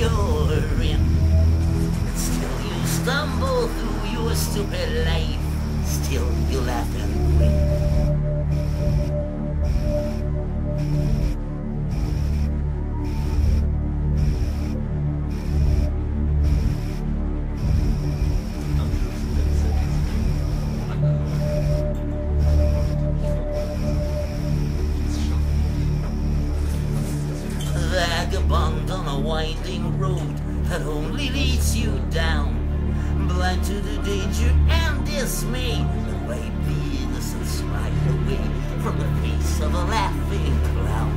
you're in. And still you stumble through your stupid life. Still you laugh and grin. Vagabond on a winding road that only leads you down, blind to the danger and dismay, and wipe the innocent smile away from the face of a laughing clown.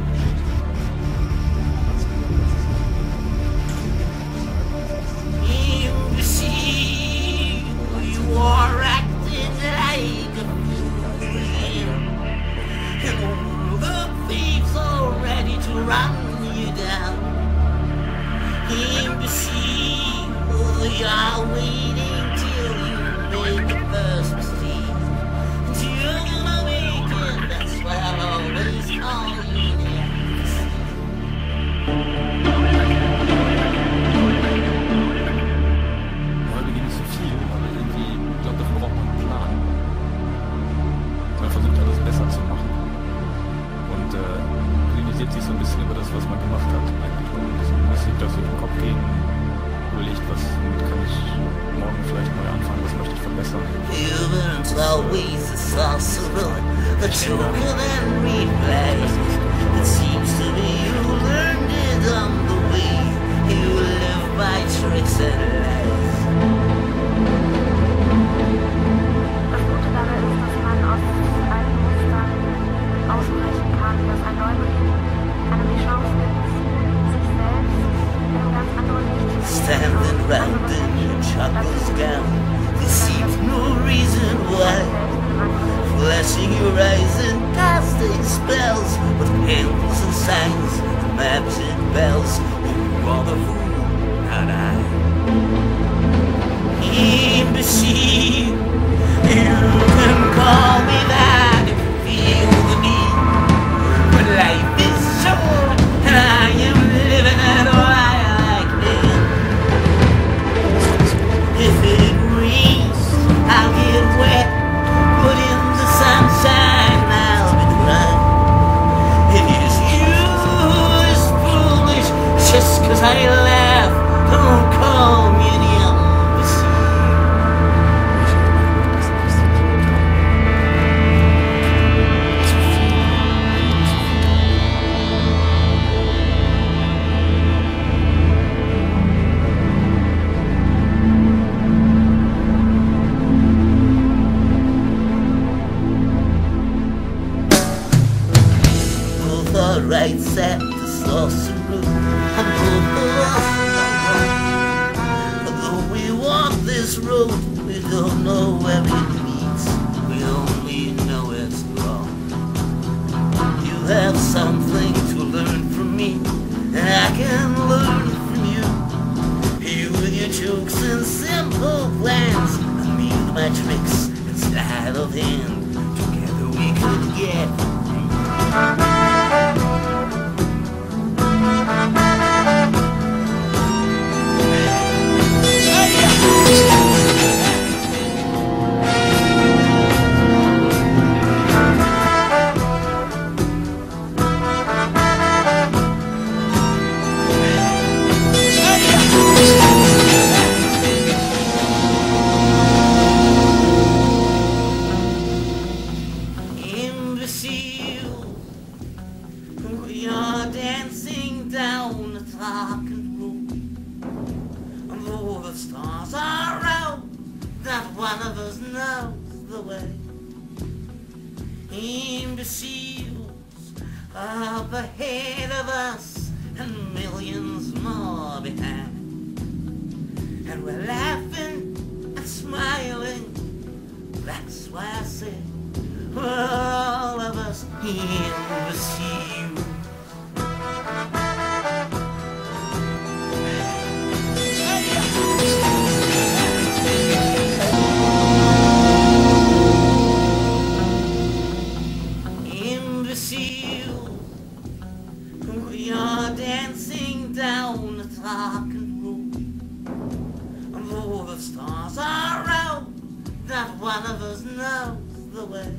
Imbecile, you are acting like a fool, and all the thieves are ready to run you down. Imbecile, they are waiting till you make the first mistake. You're gonna make it, that's why I'll always call you next. Heute geht nicht so viel, aber irgendwie, ich glaube, dafür braucht man einen Plan. Man versucht alles besser zu machen. Und klinisiert sich so ein bisschen über das, was man gemacht hat. Man sieht das durch den Kopf gehen, überlegt, womit kann ich morgen vielleicht neu anfangen, was möchte ich verbessern. You weren't always a sorcerer, a juggler and replay. It seems to me you learned it on the way. You live by tricks and lies. Das Gute dabei ist, dass man aus alten Mustern ausbrechen kann, dass ein Neubeginn einem die Chance gibt, sich selbst in einem ganz anderen Licht zu sehen. Standing round in your juggler's gown, there seems no reason why. Flashing your eyes and casting spells with hints and signs and magic bells. You are the fool, not I. Imbecile, you can call me that if you feel the need. But life is short and I am living it while I can. If it rains, I'll get wet, but in the sunshine I'll be dry. It is you who is foolish, just 'cause I laugh, don't call me an imbecile. Both are right set the sorcerer, and both of us are wrong. Though we walk this road, we don't know where it leads, we only know it's wrong. You have something to learn from me, and I can learn from you. You with your jokes and simple plans, and me with my tricks and sleight of hand. Together we could get Imbecile, we are dancing down the darkened road, and though the stars are out, not one of us knows the way. Imbeciles up ahead of us, and millions more behind, and we're laughing and smiling. That's why I say we're all of us imbeciles. Imbecile, we are dancing down the dark one of us knows the way.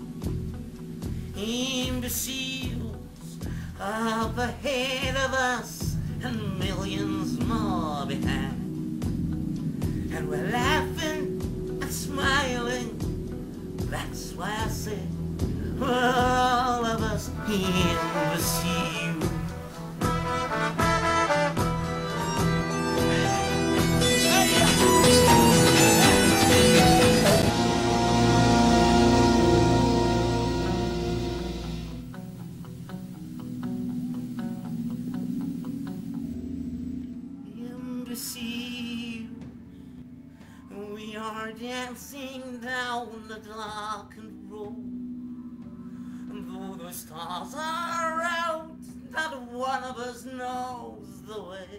Imbeciles up ahead of us and millions more behind. And we're laughing and smiling, that's why I say we're all of us imbeciles. Imbecile, we are dancing down the darkened road, and though the stars are out, not one of us knows the way.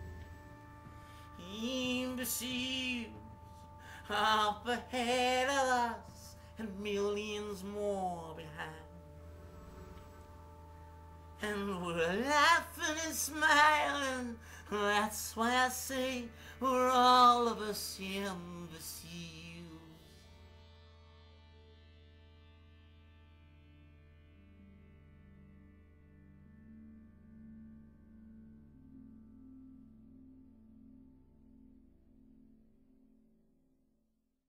Imbeciles up ahead of us and millions more behind. And we're laughing and smiling, that's why I say we're all of us imbeciles.